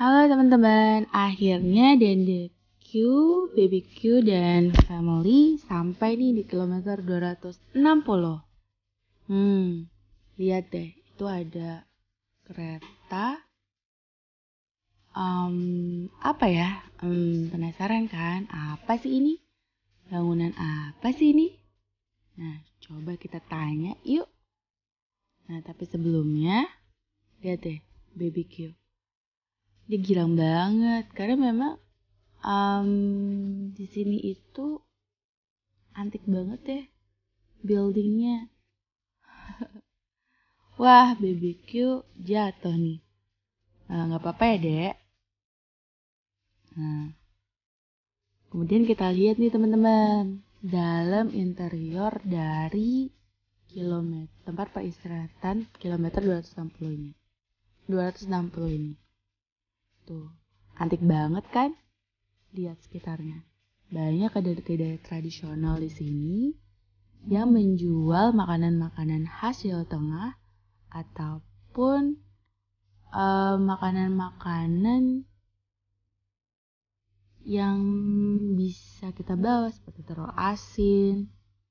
Halo teman-teman, akhirnya DNDQ, BBQ, dan Family sampai nih di kilometer 260. Lihat deh, itu ada kereta. Apa ya? Penasaran kan? Apa sih ini? Bangunan apa sih ini? Nah, coba kita tanya yuk. Nah, tapi sebelumnya, lihat deh, BBQ. Dia girang banget karena memang di sini itu antik banget deh buildingnya. Wah, BBQ jatuh nih. Nggak apa-apa ya, Dek. Nah, kemudian kita lihat nih teman-teman, dalam interior dari tempat peristirahatan kilometer 260 ini. 260 ini. Tuh, antik banget kan? Lihat sekitarnya. Banyak kedai-kedai tradisional di sini yang menjual makanan-makanan khas Jawa Tengah ataupun makanan-makanan yang bisa kita bawa seperti telur asin,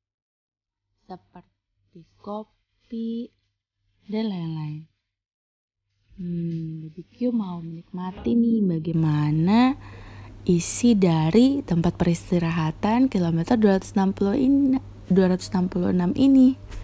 seperti kopi, dan lain-lain. BBQ mau menikmati nih bagaimana isi dari tempat peristirahatan kilometer 266 ini.